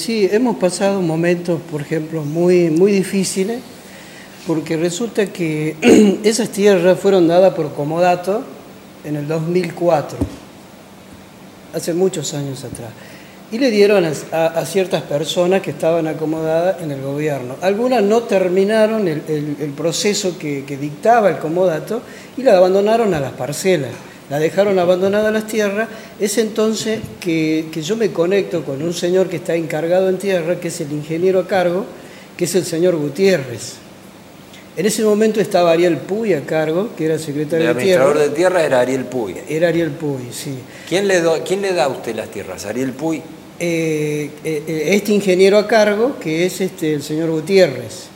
Sí, hemos pasado momentos, por ejemplo, muy difíciles, porque resulta que esas tierras fueron dadas por comodato en el 2004, hace muchos años atrás, y le dieron a ciertas personas que estaban acomodadas en el gobierno. Algunas no terminaron el proceso que dictaba el comodato y la abandonaron a las parcelas. La dejaron abandonada las tierras. Es entonces que yo me conecto con un señor que está encargado en tierra, que es el ingeniero a cargo, que es el señor Gutiérrez. En ese momento estaba Ariel Puy a cargo, que era secretario de tierra. El administrador de tierra era Ariel Puy. Era Ariel Puy, sí. ¿Quién le da a usted las tierras? ¿Ariel Puy? Este ingeniero a cargo, que es el señor Gutiérrez,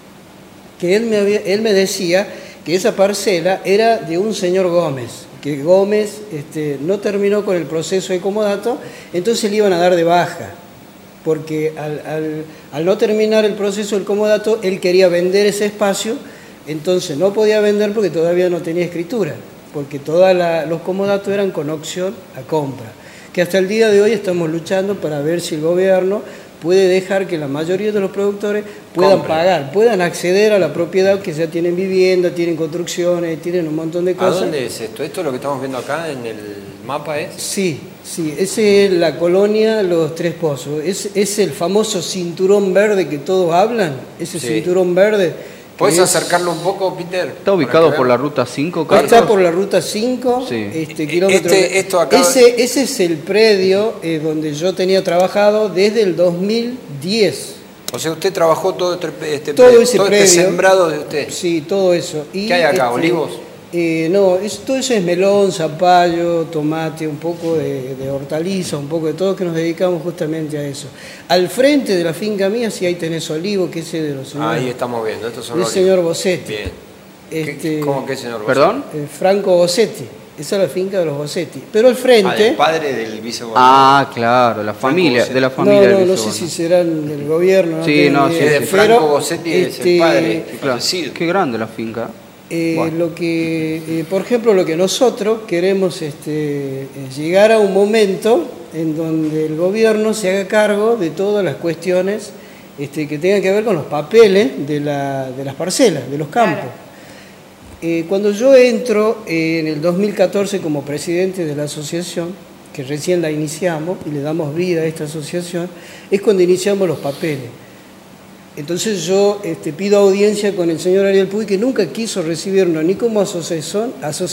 que él me decía que esa parcela era de un señor Gómez, que Gómez no terminó con el proceso de comodato, entonces le iban a dar de baja, porque al no terminar el proceso del comodato, él quería vender ese espacio, entonces no podía vender porque todavía no tenía escritura, porque todos los comodatos eran con opción a compra, que hasta el día de hoy estamos luchando para ver si el gobierno puede dejar que la mayoría de los productores puedan pagar, puedan acceder a la propiedad, que ya tienen vivienda, tienen construcciones, tienen un montón de cosas. ¿A dónde es esto? ¿Esto es lo que estamos viendo acá en el mapa? Sí, esa es la colonia Los Tres Pozos. Es el famoso cinturón verde que todos hablan, ese cinturón verde. ¿Puedes acercarlo un poco, Peter? ¿Está ubicado por la ruta 5, Carlos? Está por la ruta 5, sí. Kilómetro. Ese es el predio donde yo tenía trabajado desde el 2010. O sea, usted trabajó todo todo predio, este sembrado de usted. Sí, todo eso. Y ¿qué hay acá? ¿Olivos? No, todo eso es melón, zapallo, tomate, un poco de hortaliza, un poco de todo, que nos dedicamos justamente a eso. Al frente de la finca mía sí ahí tenés olivo, que es de los señores. Ahí estamos viendo, estos son los olivos. El señor Bossetti. Bien. ¿Cómo que señor Bossetti? ¿Perdón? Franco Bossetti. Esa es la finca de los Bossetti. Pero al frente... el padre del vicegobernador. Ah, claro, de la familia del vicegobernador. No sé si serán del gobierno. Sí, no, sí. De Franco Bossetti es el padre. Claro. Qué grande la finca. Lo que, por ejemplo, lo que nosotros queremos es llegar a un momento en donde el gobierno se haga cargo de todas las cuestiones que tengan que ver con los papeles de las parcelas, de los campos. Cuando yo entro en el 2014 como presidente de la asociación, que recién la iniciamos y le damos vida a esta asociación, es cuando iniciamos los papeles. Entonces yo pido audiencia con el señor Ariel Puy, que nunca quiso recibirnos ni como asociación,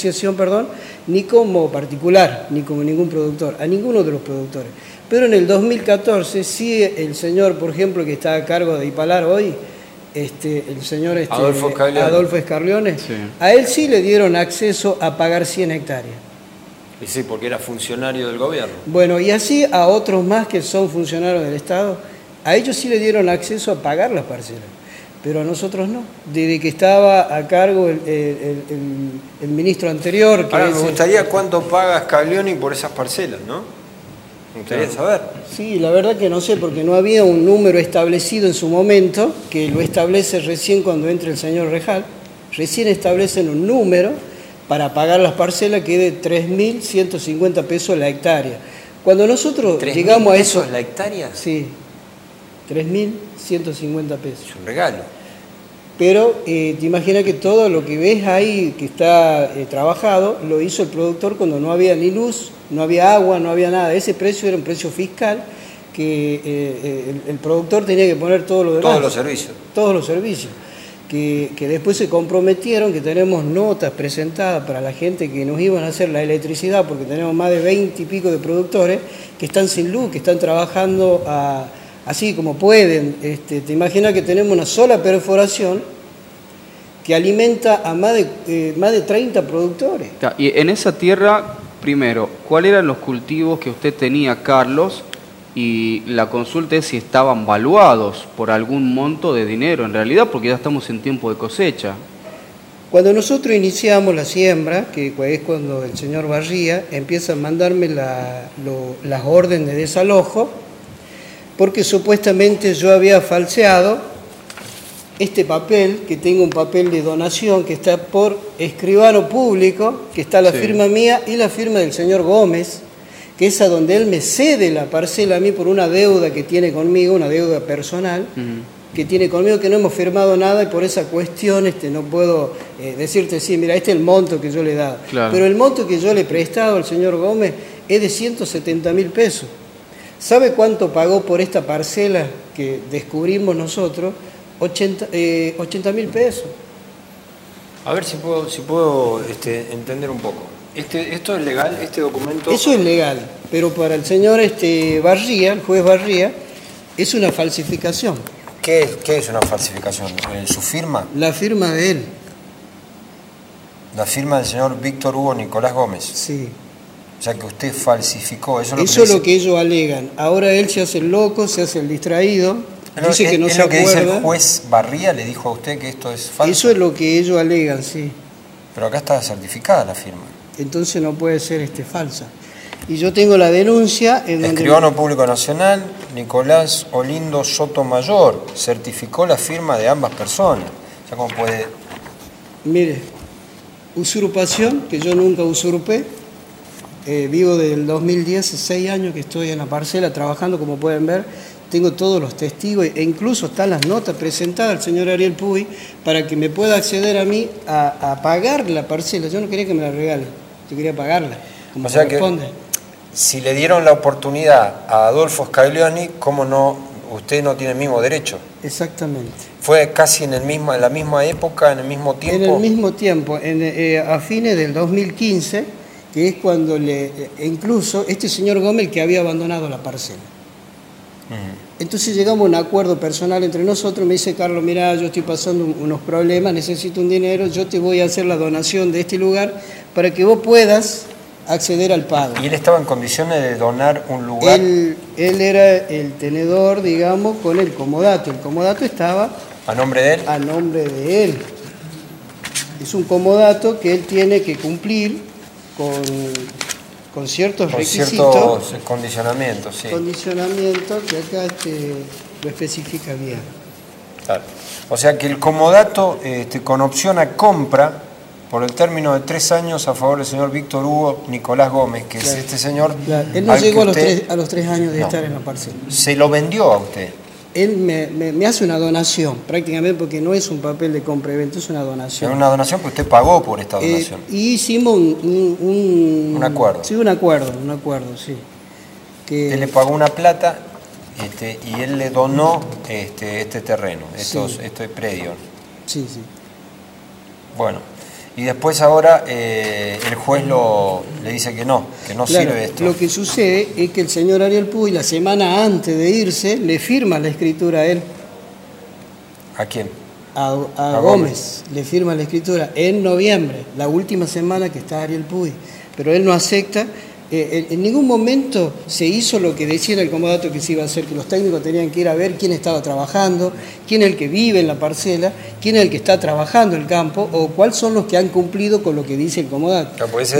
ni como particular, ni como ningún productor, a ninguno de los productores. Pero en el 2014 sí el señor, por ejemplo, que está a cargo de Ipalar hoy, el señor Adolfo Escarlione, sí. A él sí le dieron acceso a pagar 100 hectáreas. Y sí, porque era funcionario del gobierno. Bueno, y así a otros más que son funcionarios del Estado, a ellos sí le dieron acceso a pagar las parcelas, pero a nosotros no. Desde que estaba a cargo el ministro anterior... Ahora, me gustaría cuánto paga Scaglioni por esas parcelas, ¿no? Me gustaría saber. Sí, la verdad que no sé, porque no había un número establecido en su momento, que lo establece recién cuando entra el señor Rejal. Recién establecen un número para pagar las parcelas que es de 3.150 pesos la hectárea. Cuando nosotros llegamos a eso... ¿3.000 la hectárea? Sí. 3.150 pesos. Es un regalo. Pero te imaginas que todo lo que ves ahí que está trabajado lo hizo el productor cuando no había ni luz, no había agua, no había nada. Ese precio era un precio fiscal que el productor tenía que poner todo lo demás. Todos los servicios. Todos los servicios. Que después se comprometieron, que tenemos notas presentadas para la gente que nos iban a hacer la electricidad, porque tenemos más de 20 y pico de productores que están sin luz, que están trabajando así como pueden. Te imaginas que tenemos una sola perforación que alimenta a más de 30 productores. Y en esa tierra, primero, ¿cuáles eran los cultivos que usted tenía, Carlos? Y la consulta es si estaban valuados por algún monto de dinero, en realidad, porque ya estamos en tiempo de cosecha. Cuando nosotros iniciamos la siembra, que es cuando el señor Barría empieza a mandarme las órdenes de desalojo, porque supuestamente yo había falseado este papel, que tengo un papel de donación que está por escribano público, que está la firma mía y la firma del señor Gómez, que es a donde él me cede la parcela a mí por una deuda que tiene conmigo, una deuda personal, que tiene conmigo, que no hemos firmado nada y por esa cuestión no puedo decirte, sí, mira, este es el monto que yo le he dado. Claro. Pero el monto que yo le he prestado al señor Gómez es de 170.000 pesos. ¿Sabe cuánto pagó por esta parcela que descubrimos nosotros? 80.000 pesos. A ver si puedo entender un poco. ¿Esto es legal, este documento? Eso es legal, pero para el señor Barría, el juez Barría, es una falsificación. ¿Qué es una falsificación? ¿Su firma? La firma de él. La firma del señor Víctor Hugo Nicolás Gómez. Sí. O sea que usted falsificó. Eso es lo que ellos alegan. Ahora él se hace el loco, se hace el distraído. Dice que no se acuerda. ¿Es lo que dice el juez Barría? ¿Le dijo a usted que esto es falso? Eso es lo que ellos alegan, sí. Pero acá está certificada la firma. Entonces no puede ser falsa. Y yo tengo la denuncia en donde... Escribano Público Nacional, Nicolás Olindo Sotomayor, certificó la firma de ambas personas. O sea, ¿cómo puede...? Mire, usurpación, que yo nunca usurpé. Vivo del 2010, hace 6 años que estoy en la parcela trabajando, como pueden ver. Tengo todos los testigos e incluso están las notas presentadas al señor Ariel Puy para que me pueda acceder a mí a pagar la parcela. Yo no quería que me la regale, yo quería pagarla, como corresponde. Si le dieron la oportunidad a Adolfo Scaglioni, ¿cómo no? Usted no tiene el mismo derecho. Exactamente. ¿Fue casi en la misma época, en el mismo tiempo? En el mismo tiempo, a fines del 2015, que es cuando incluso este señor Gómez que había abandonado la parcela. Entonces llegamos a un acuerdo personal entre nosotros, me dice Carlos, mira, yo estoy pasando unos problemas, necesito un dinero, yo te voy a hacer la donación de este lugar para que vos puedas acceder al pago. ¿Y él estaba en condiciones de donar un lugar? Él era el tenedor, digamos, con el comodato. El comodato estaba... ¿A nombre de él? A nombre de él. Es un comodato que él tiene que cumplir con ciertos requisitos. Ciertos condicionamientos, sí. Condicionamientos que acá lo especifica bien. Claro. O sea que el comodato con opción a compra por el término de 3 años a favor del señor Víctor Hugo Nicolás Gómez, que claro, es este señor... Claro. Él no llegó a los 3 años de estar en la parcela. ¿Se lo vendió a usted? Él me hace una donación, prácticamente, porque no es un papel de compra y venta, es una donación. Es una donación que usted pagó por esta donación. Y hicimos un acuerdo. Sí, un acuerdo, sí. Usted le pagó una plata y él le donó este terreno, este predio. Sí, sí. Bueno, y después ahora el juez le dice que no claro, sirve esto. Lo que sucede es que el señor Ariel Puy, la semana antes de irse, le firma la escritura a él. ¿A quién? A Gómez. Le firma la escritura en noviembre, la última semana que está Ariel Puy. Pero él no acepta. En ningún momento se hizo lo que decía en el comodato que se iba a hacer, que los técnicos tenían que ir a ver quién estaba trabajando, quién es el que vive en la parcela, quién es el que está trabajando el campo, o cuáles son los que han cumplido con lo que dice el comodato. Claro, puede ser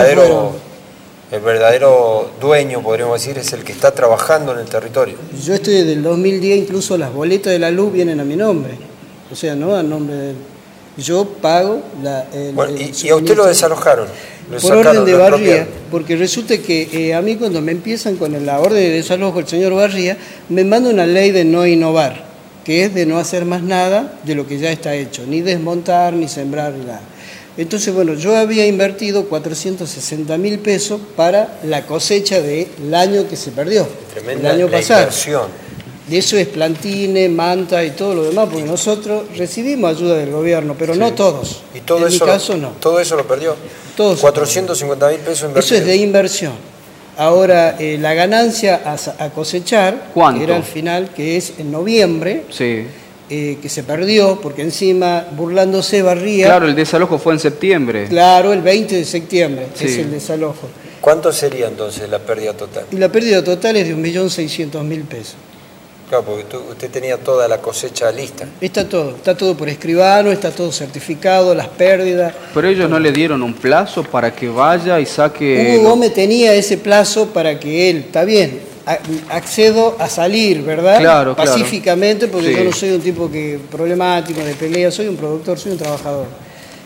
el verdadero dueño, podríamos decir, es el que está trabajando en el territorio. Yo estoy desde el 2010, incluso las boletas de la luz vienen a mi nombre, o sea, no a nombre de él. Yo pago ¿Y a usted lo desalojaron? Por orden de Barría, porque resulta que a mí cuando me empiezan con la orden de desalojo el señor Barría, me manda una ley de no innovar, que es de no hacer más nada de lo que ya está hecho, ni desmontar, ni sembrar, ni nada. Entonces, bueno, yo había invertido 460.000 pesos para la cosecha del año que se perdió, tremenda el año pasado. Inversión. De eso es plantines, manta y todo lo demás, porque nosotros recibimos ayuda del gobierno, pero no todos. ¿Y todo en eso mi caso no? ¿Todo eso lo perdió? 450.000 pesos invertidos. Eso es de inversión. Ahora, la ganancia a cosechar, ¿cuánto? Que era al final, que es en noviembre, sí. Que se perdió, porque encima, burlándose Barría... Claro, el desalojo fue en septiembre. Claro, el 20 de septiembre sí. Es el desalojo. ¿Cuánto sería entonces la pérdida total? Y la pérdida total es de 1.600.000 pesos. Claro, porque usted tenía toda la cosecha lista. Está todo por escribano, está todo certificado, las pérdidas. Pero ellos no le dieron un plazo para que vaya y saque... Hugo Gómez tenía ese plazo para que él, está bien, accedo a salir, ¿verdad? Claro, pacíficamente, porque sí. yo no soy un tipo problemático, de pelea, soy un productor, soy un trabajador.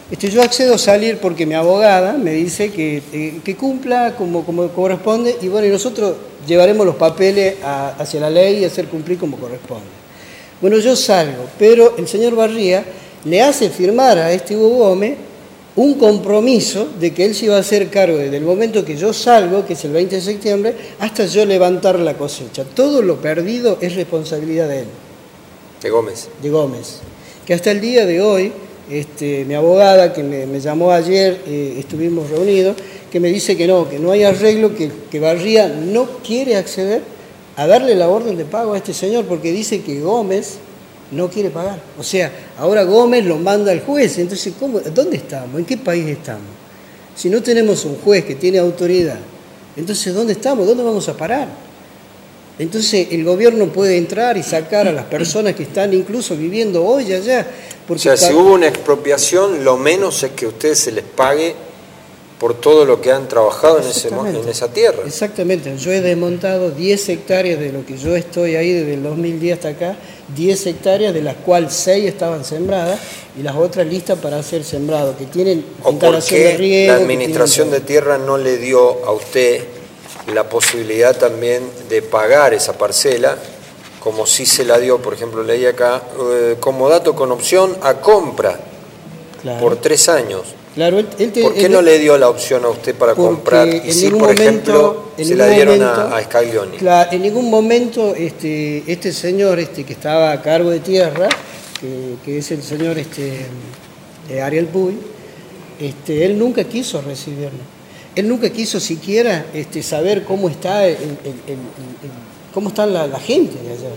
Yo accedo a salir porque mi abogada me dice que cumpla como corresponde y bueno, y nosotros llevaremos los papeles hacia la ley y hacer cumplir como corresponde. Bueno, yo salgo, pero el señor Barría le hace firmar a Hugo Gómez un compromiso de que él se iba a hacer cargo desde el momento que yo salgo, que es el 20 de septiembre, hasta yo levantar la cosecha. Todo lo perdido es responsabilidad de él. De Gómez. De Gómez. Que hasta el día de hoy, mi abogada que me llamó ayer, estuvimos reunidos, que me dice que no hay arreglo, que Barría no quiere acceder a darle la orden de pago a este señor porque dice que Gómez no quiere pagar. O sea, ahora Gómez lo manda al juez. Entonces, ¿dónde estamos? ¿En qué país estamos? Si no tenemos un juez que tiene autoridad, entonces ¿dónde estamos? ¿Dónde vamos a parar? Entonces el gobierno puede entrar y sacar a las personas que están incluso viviendo hoy allá. Porque o sea, si hubo una expropiación, lo menos es que a ustedes se les pague por todo lo que han trabajado en esa tierra. Exactamente. Yo he desmontado 10 hectáreas de lo que yo estoy ahí desde el 2010 hasta acá, 10 hectáreas de las cuales 6 estaban sembradas y las otras listas para ser sembrado, que tienen instalación de riego. ¿La administración de tierra no le dio a usted la posibilidad también de pagar esa parcela, como si se la dio, por ejemplo, leí acá, como dato con opción a compra por 3 años? Claro, ¿Por qué no le dio la opción a usted para comprar? Y si, por ejemplo, se la dieron a Scaglioni. Claro, en ningún momento este señor que estaba a cargo de tierra, que es el señor Ariel Puy, él nunca quiso recibirlo. Él nunca quiso siquiera saber cómo está cómo está la gente de allá.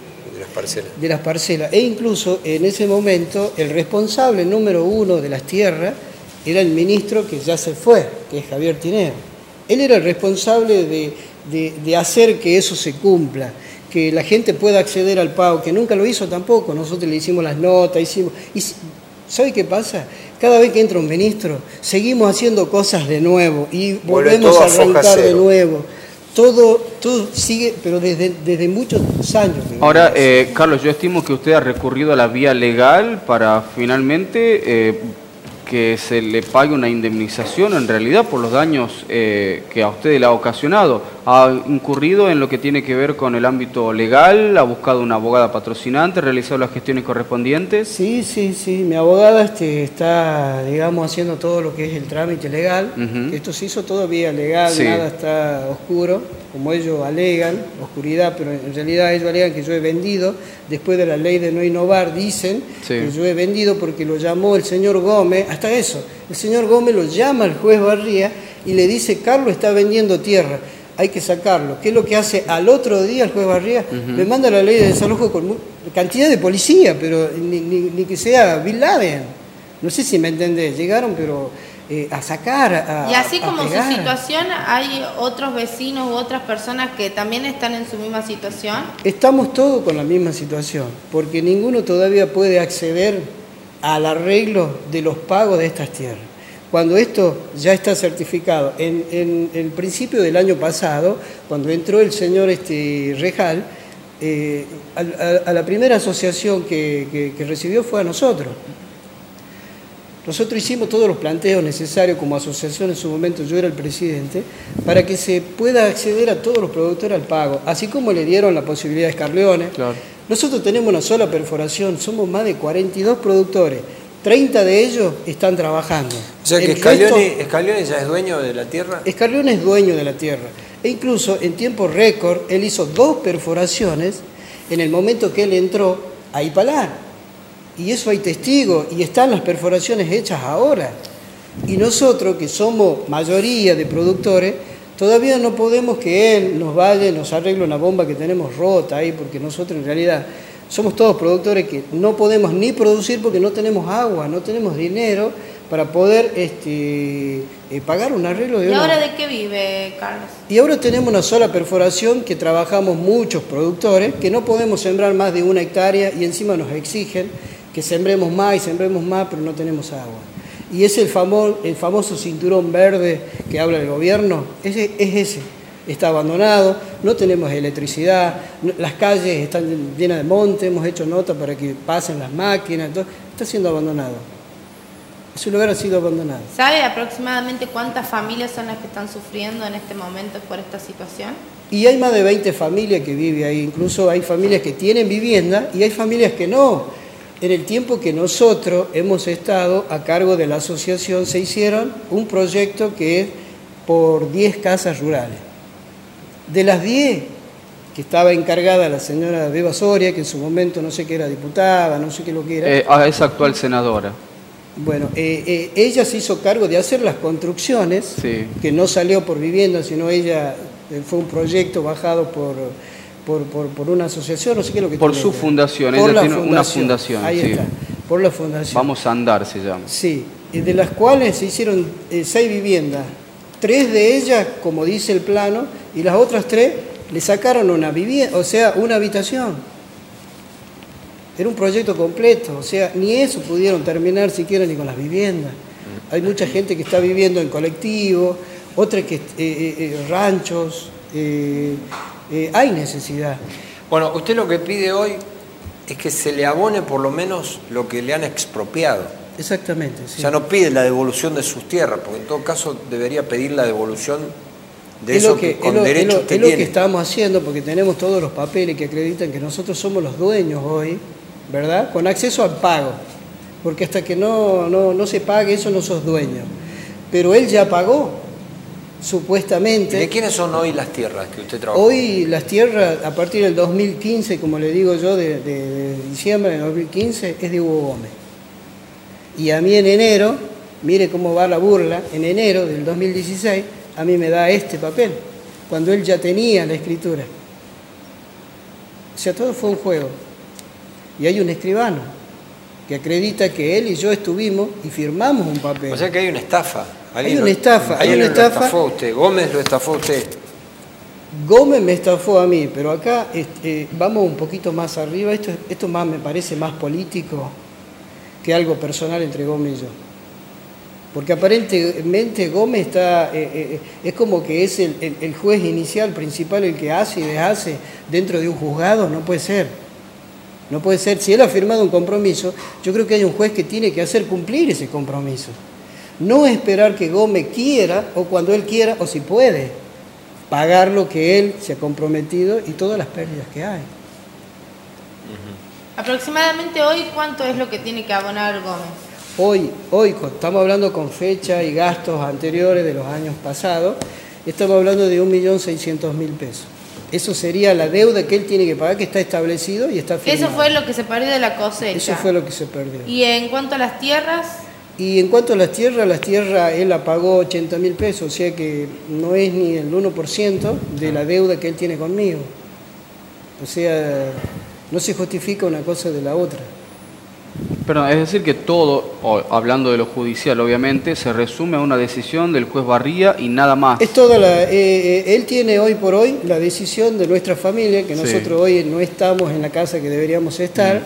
De las parcelas. E incluso en ese momento el responsable número 1 de las tierras era el ministro que ya se fue, que es Javier Tineo. Él era el responsable de hacer que eso se cumpla, que la gente pueda acceder al pago, que nunca lo hizo tampoco. Nosotros le hicimos las notas, y ¿sabe qué pasa? Cada vez que entra un ministro, seguimos haciendo cosas de nuevo y volvemos a arrancar de nuevo. Todo sigue, pero desde muchos años. Ahora, Carlos, yo estimo que usted ha recurrido a la vía legal para finalmente que se le pague una indemnización en realidad por los daños que a usted le ha ocasionado. ¿Ha incurrido en lo que tiene que ver con el ámbito legal? ¿Ha buscado una abogada patrocinante? ¿Ha realizado las gestiones correspondientes? Sí. Mi abogada está, digamos, haciendo todo lo que es el trámite legal. Esto se hizo todo vía legal, nada está oscuro, como ellos alegan, oscuridad, pero en realidad ellos alegan que yo he vendido, después de la ley de no innovar, dicen que yo he vendido porque lo llamó el señor Gómez, hasta eso, el señor Gómez lo llama al juez Barría y le dice, Carlos está vendiendo tierra, hay que sacarlo. ¿Qué es lo que hace al otro día el juez Barría? Me manda la ley de desalojo con cantidad de policía, pero ni que sea Bin Laden. No sé si me entendés, llegaron pero a sacar, y así como pegar. Su situación, ¿hay otros vecinos u otras personas que también están en su misma situación? Estamos todos con la misma situación, porque ninguno todavía puede acceder al arreglo de los pagos de estas tierras. Cuando esto ya está certificado, en el principio del año pasado, cuando entró el señor Rejal, a la primera asociación que recibió fue a nosotros. Nosotros hicimos todos los planteos necesarios como asociación, en su momento yo era el presidente, para que se pueda acceder a todos los productores al pago, así como le dieron la posibilidad a Scaglioni. Claro. Nosotros tenemos una sola perforación, somos más de 42 productores, 30 de ellos están trabajando. O sea que Scaglioni ya es dueño de la tierra. Scaglioni es dueño de la tierra, e incluso en tiempo récord él hizo 2 perforaciones en el momento que él entró a Ipalar. Y eso hay testigos, y están las perforaciones hechas ahora. Y nosotros, que somos mayoría de productores, todavía no podemos que él nos vaya y nos arregle una bomba que tenemos rota ahí, porque nosotros en realidad somos todos productores que no podemos ni producir porque no tenemos agua, no tenemos dinero para poder pagar un arreglo de ¿Y ahora de qué vive, Carlos? Y ahora tenemos una sola perforación que trabajamos muchos productores, que no podemos sembrar más de 1 hectárea y encima nos exigen que sembremos más, pero no tenemos agua. Y es el famoso cinturón verde que habla el gobierno, es ese. Está abandonado, no tenemos electricidad, las calles están llenas de monte, hemos hecho nota para que pasen las máquinas, está siendo abandonado. Ese lugar ha sido abandonado. ¿Sabe aproximadamente cuántas familias son las que están sufriendo en este momento por esta situación? Y hay más de 20 familias que viven ahí, incluso hay familias que tienen vivienda y hay familias que no. En el tiempo que nosotros hemos estado a cargo de la asociación, se hicieron un proyecto que es por 10 casas rurales. De las 10 que estaba encargada la señora Beba Soria, que en su momento no sé qué era diputada, no sé qué lo que era. Es actual senadora. Bueno, ella se hizo cargo de hacer las construcciones, Sí. que no salió por vivienda, sino ella fue un proyecto bajado por una asociación, no sé qué es lo que Por tiene su ella. fundación, Por ella la tiene una fundación. Ahí Sí. está, por la fundación. Vamos a andar, se llama. Sí, y de las cuales se hicieron 6 viviendas. 3 de ellas, como dice el plano, y las otras 3 le sacaron una vivienda, o sea, una habitación. Era un proyecto completo, o sea, ni eso pudieron terminar siquiera ni con las viviendas. Hay mucha gente que está viviendo en colectivo, otra que ranchos, hay necesidad. Bueno, usted lo que pide hoy es que se le abone por lo menos lo que le han expropiado. Exactamente, sí. O sea, no pide la devolución de sus tierras, porque en todo caso debería pedir la devolución de eso que con derechos que es lo que tiene. estamos haciendo, porque tenemos todos los papeles que acreditan que nosotros somos los dueños hoy, ¿verdad? Con acceso al pago, porque hasta que no se pague eso no sos dueño. Pero él ya pagó, supuestamente. ¿De quiénes son hoy las tierras que usted trabaja? Hoy las tierras, a partir del 2015, como le digo yo, de diciembre del 2015, es de Hugo Gómez. Y a mí en enero, mire cómo va la burla, en enero del 2016, a mí me da este papel, cuando él ya tenía la escritura. O sea, todo fue un juego. Y hay un escribano que acredita que él y yo estuvimos y firmamos un papel. O sea que hay una estafa. Hay una estafa, hay alguien una lo estafa. estafó a usted. Gómez lo estafó a usted. Gómez me estafó a mí, pero acá vamos un poquito más arriba. Esto más me parece más político que algo personal entre Gómez y yo. Porque aparentemente Gómez está, es como que es el juez inicial, principal, el que hace y deshace dentro de un juzgado. No puede ser. No puede ser. Si él ha firmado un compromiso, yo creo que hay un juez que tiene que hacer cumplir ese compromiso. No esperar que Gómez quiera, o cuando él quiera, o si puede, pagar lo que él se ha comprometido y todas las pérdidas que hay. Aproximadamente hoy, ¿cuánto es lo que tiene que abonar Gómez? Hoy estamos hablando con fecha y gastos anteriores de los años pasados, estamos hablando de 1.600.000 pesos. Eso sería la deuda que él tiene que pagar, que está establecido y está firmado. Eso fue lo que se perdió de la cosecha. Eso fue lo que se perdió. Y en cuanto a las tierras, Y en cuanto a las tierras él la pagó 80.000 pesos, o sea que no es ni el 1% de la deuda que él tiene conmigo. O sea, no se justifica una cosa de la otra. Pero es decir que todo, hablando de lo judicial obviamente, se resume a una decisión del juez Barría y nada más. Es toda él tiene hoy por hoy la decisión de nuestra familia, que nosotros hoy no estamos en la casa que deberíamos estar,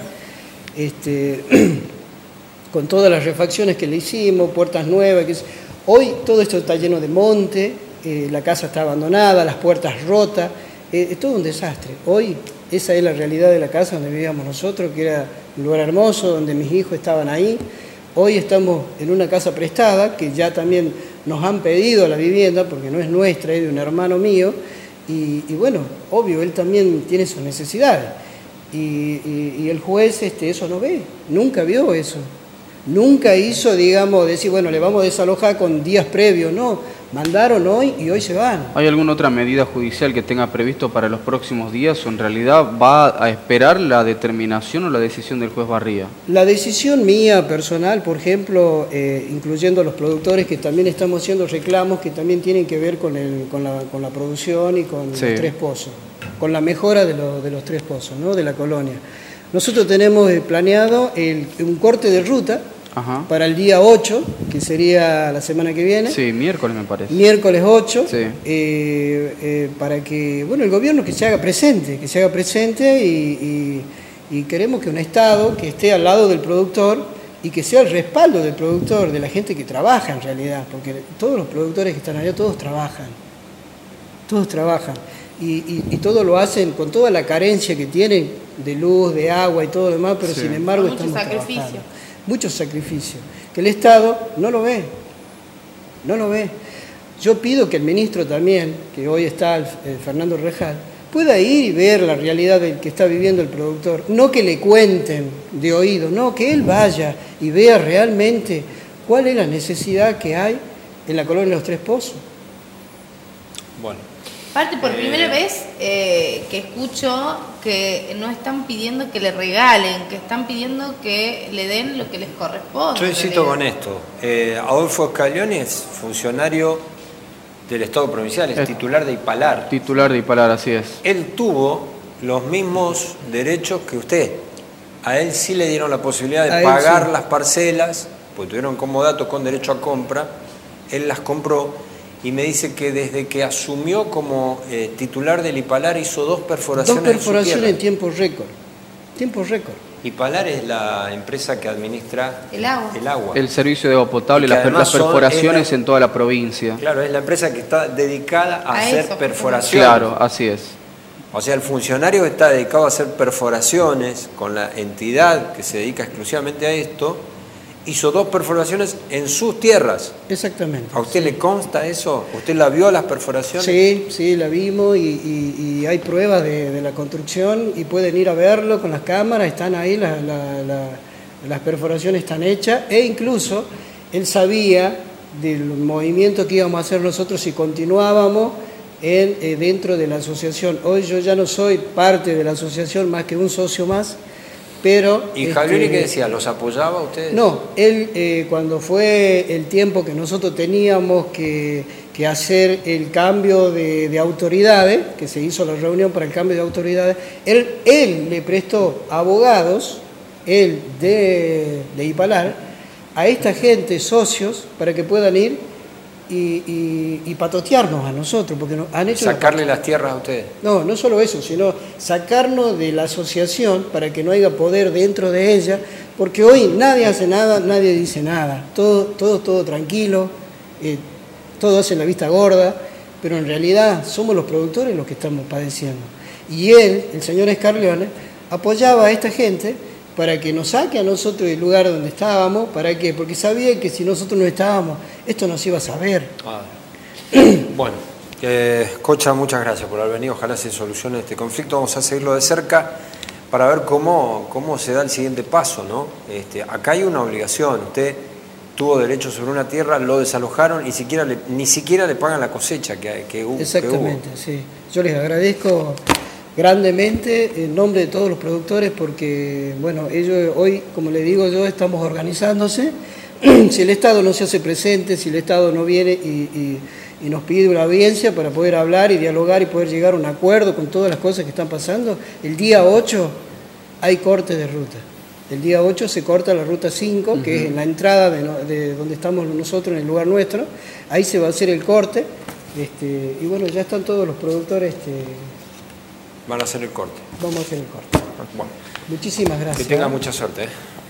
con todas las refacciones que le hicimos, puertas nuevas. Hoy todo esto está lleno de monte, la casa está abandonada, las puertas rotas, es todo un desastre. Hoy esa es la realidad de la casa donde vivíamos nosotros, que era un lugar hermoso, donde mis hijos estaban ahí. Hoy estamos en una casa prestada, que ya también nos han pedido la vivienda, porque no es nuestra, es de un hermano mío, y bueno, obvio, él también tiene sus necesidades. Y el juez eso no ve, nunca vio eso. Nunca hizo, digamos, decir, bueno, le vamos a desalojar con días previos, no. Mandaron hoy y hoy se van. ¿Hay alguna otra medida judicial que tenga previsto para los próximos días o en realidad va a esperar la determinación o la decisión del juez Barría? La decisión mía personal, por ejemplo, incluyendo a los productores que también estamos haciendo reclamos que también tienen que ver con la producción y con los 3 pozos, con la mejora de los 3 pozos, ¿no? De la colonia. Nosotros tenemos planeado un corte de ruta para el día 8, que sería la semana que viene. Sí, miércoles me parece. Miércoles 8, sí. Para que, bueno, el gobierno que se haga presente y queremos que un Estado que esté al lado del productor y que sea el respaldo del productor, de la gente que trabaja en realidad, porque todos los productores que están allá, todos trabajan. Y todo lo hacen con toda la carencia que tienen de luz, de agua y todo lo demás, pero sin embargo estamos trabajando. mucho sacrificio, que el Estado no lo ve, no lo ve. Yo pido que el ministro también, que hoy está Fernando Rejal, pueda ir y ver la realidad del que está viviendo el productor, no que le cuenten de oído, no, que él vaya y vea realmente cuál es la necesidad que hay en la colonia de Los Tres Pozos. Bueno. Aparte, por primera vez que escucho que no están pidiendo que le regalen, que están pidiendo que le den lo que les corresponde. Yo insisto con esto. Adolfo Scaglioni es funcionario del Estado provincial, es titular de Ipalar. Titular de Ipalar, así es. Él tuvo los mismos derechos que usted. A él sí le dieron la posibilidad de pagar las parcelas, pues tuvieron comodato con derecho a compra. Él las compró. Y me dice que desde que asumió como titular del Ipalar hizo 2 perforaciones. 2 perforaciones en tiempo récord. Tiempo récord. Ipalar es la empresa que administra el agua. El servicio de agua potable y las perforaciones en toda la provincia. Claro, es la empresa que está dedicada a hacer perforaciones. Claro, así es. O sea, el funcionario está dedicado a hacer perforaciones con la entidad que se dedica exclusivamente a esto. Hizo 2 perforaciones en sus tierras. Exactamente. ¿A usted le consta eso? ¿Usted la vio las perforaciones? Sí, la vimos y hay pruebas de la construcción y pueden ir a verlo con las cámaras, están ahí, las perforaciones están hechas e incluso él sabía del movimiento que íbamos a hacer nosotros si continuábamos dentro de la asociación. Hoy yo ya no soy parte de la asociación más que un socio más. Pero, ¿y Scaglioni qué decía? ¿Los apoyaba a ustedes? No, él cuando fue el tiempo que nosotros teníamos que hacer el cambio de autoridades, que se hizo la reunión para el cambio de autoridades, él le prestó abogados, él de Ipalar, a esta gente, socios, para que puedan ir y patotearnos a nosotros, porque nos han hecho... ¿Sacarle las tierras a ustedes? No, no solo eso, sino sacarnos de la asociación para que no haya poder dentro de ella, porque hoy nadie hace nada, nadie dice nada, todo tranquilo, todos hacen la vista gorda, pero en realidad somos los productores los que estamos padeciendo. Y él, el señor Scaglioni, apoyaba a esta gente para que nos saque a nosotros del lugar donde estábamos. ¿Para qué? Porque sabía que si nosotros no estábamos, esto nos iba a saber. Bueno, Cocha, muchas gracias por haber venido. Ojalá se solucione este conflicto. Vamos a seguirlo de cerca para ver cómo se da el siguiente paso, ¿no? Acá hay una obligación. Usted tuvo derecho sobre una tierra, lo desalojaron y ni siquiera le pagan la cosecha que hubo. Exactamente, sí. Yo les agradezco grandemente en nombre de todos los productores porque, bueno, ellos hoy, como les digo yo, estamos organizándose. Si el Estado no se hace presente, si el Estado no viene y nos pide una audiencia para poder hablar y dialogar y poder llegar a un acuerdo con todas las cosas que están pasando, el día 8 hay corte de ruta. El día 8 se corta la ruta 5, que es en la entrada de donde estamos nosotros, en el lugar nuestro. Ahí se va a hacer el corte. Y bueno, ya están todos los productores... Van a hacer el corte. Vamos a hacer el corte. Bueno. Muchísimas gracias. Que tenga mucha suerte.